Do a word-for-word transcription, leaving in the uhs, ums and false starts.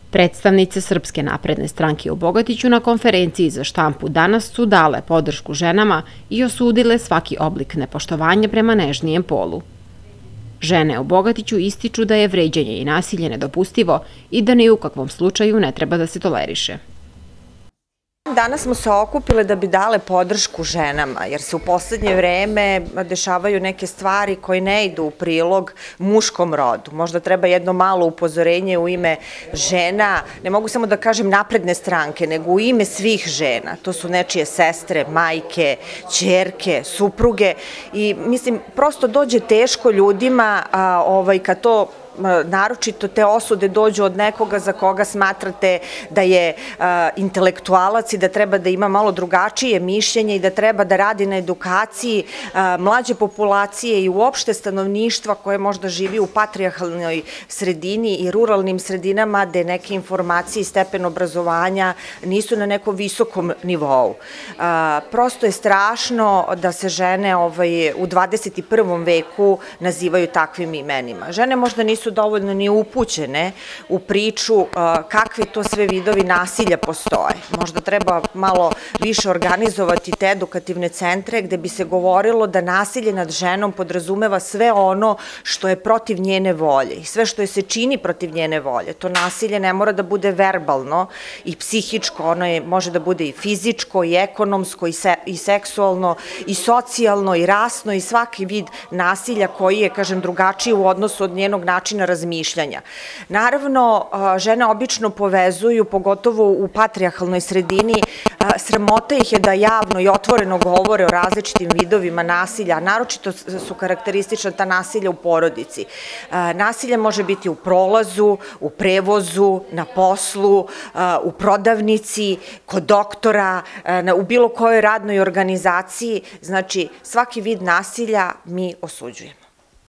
Predstavnice Srpske napredne stranke u Bogatiću na konferenciji za štampu danas su dale podršku ženama i osudile svaki oblik nepoštovanja prema nežnijem polu. Žene u Bogatiću ističu da je vređanje i nasilje nedopustivo i da ni u kakvom slučaju ne treba da se toleriše. Danas smo se okupile da bi dale podršku ženama, jer se u poslednje vreme dešavaju neke stvari koje ne idu u prilog muškom rodu. Možda treba jedno malo upozorenje u ime žena, ne mogu samo da kažem napredne stranke, nego u ime svih žena. To su nečije sestre, majke, ćerke, supruge i mislim, prosto dođe teško ljudima kad to naročito te osude dođu od nekoga za koga smatrate da je intelektualac i da treba da ima malo drugačije mišljenje i da treba da radi na edukaciji mlađe populacije i uopšte stanovništva koje možda živi u patrijarhalnoj sredini i ruralnim sredinama gde neke informacije i stepen obrazovanja nisu na nekom visokom nivou. Prosto je strašno da se žene u dvadeset i prvom veku nazivaju takvim imenima. Žene možda nisu dovoljno ni upućene u priču kakvi to sve vidovi nasilja postoje. Možda treba malo više organizovati te edukativne centre gde bi se govorilo da nasilje nad ženom podrazumeva sve ono što je protiv njene volje i sve što je se čini protiv njene volje. To nasilje ne mora da bude verbalno i psihičko, ono može da bude i fizičko i ekonomsko i seksualno i socijalno i rasno i svaki vid nasilja koji je, kažem, drugačiji u odnosu od njenog načina razmišljanja. Naravno, žene obično povezuju, pogotovo u patrijarhalnoj sredini, sramota ih je da javno i otvoreno govore o različitim vidovima nasilja, a naročito su karakteristična ta nasilja u porodici. Nasilje može biti u prolazu, u prevozu, na poslu, u prodavnici, kod doktora, u bilo kojoj radnoj organizaciji. Znači, svaki vid nasilja mi osuđujemo.